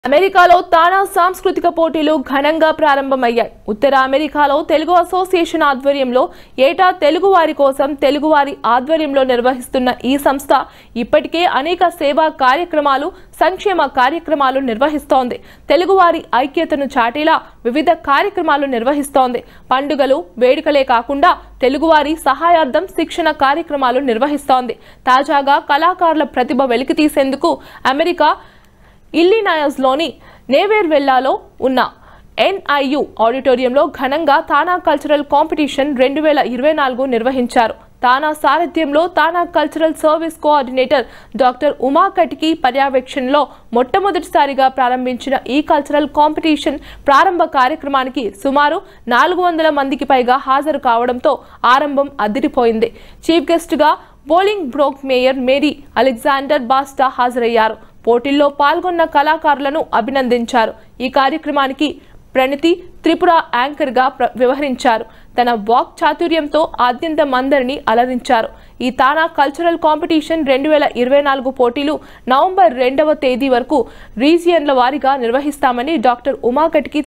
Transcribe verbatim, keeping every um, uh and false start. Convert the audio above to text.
అమెరికాలో తానా సాంస్కృతిక పోటీలు ఘనంగా ప్రారంభమయ్యాయి. ఉత్తర అమెరికాలో తెలుగు అసోసియేషన్ ఆధ్వర్యంలో ఏటా తెలుగువారి కోసం తెలుగువారి ఆధ్వర్యంలో నిర్వహిస్తున్న ఈ సంస్థ ఇప్పటికే అనేక సేవా కార్యక్రమాలు, సంక్షేమ కార్యక్రమాలు నిర్వహిస్తోంది. తెలుగువారి ఐక్యతను చాటేలా వివిధ కార్యక్రమాలు నిర్వహిస్తోంది. పండుగలు, వేడుకలే కాకుండా తెలుగువారి సహాయార్థం శిక్షణ కార్యక్రమాలు నిర్వహిస్తోంది. తాజాగా కళాకారుల ప్రతిభ వెలికితీసేందుకు అమెరికా ఇల్లినాయస్లోని నేవెర్వెల్లాలో ఉన్న ఎన్ఐయు ఆడిటోరియంలో ఘనంగా తానా కల్చరల్ కాంపిటీషన్ రెండు వేల ఇరవై నాలుగు నిర్వహించారు. తానా సారథ్యంలో TANA cultural service coordinator doctor Uma Katiki పర్యవేక్షణలో మొట్టమొదటిసారిగా ప్రారంభించిన ఈ కల్చరల్ కాంపిటీషన్ ప్రారంభ కార్యక్రమానికి సుమారు నాలుగు వందల మందికి పైగా హాజరు కావడంతో ఆరంభం అదిరిపోయింది. చీఫ్ గెస్ట్గా Bolingbrook mayor Mary Alexander Basta హాజరయ్యారు. పోటీల్లో పాల్గొన్న కళాకారులను అభినందించారు. ఈ కార్యక్రమానికి ప్రణతి త్రిపుర యాంకర్గా వ్యవహరించారు. తన వాక్ చాతుర్యంతో ఆద్యంతం అందరినీ అలరించారు. ఈ తానా కల్చరల్ కాంపిటీషన్ రెండు వేల ఇరవై నాలుగు పోటీలు నవంబర్ రెండవ తేదీ వరకు రీజియన్ల వారీగా నిర్వహిస్తామని డాక్టర్ ఉమా కటికి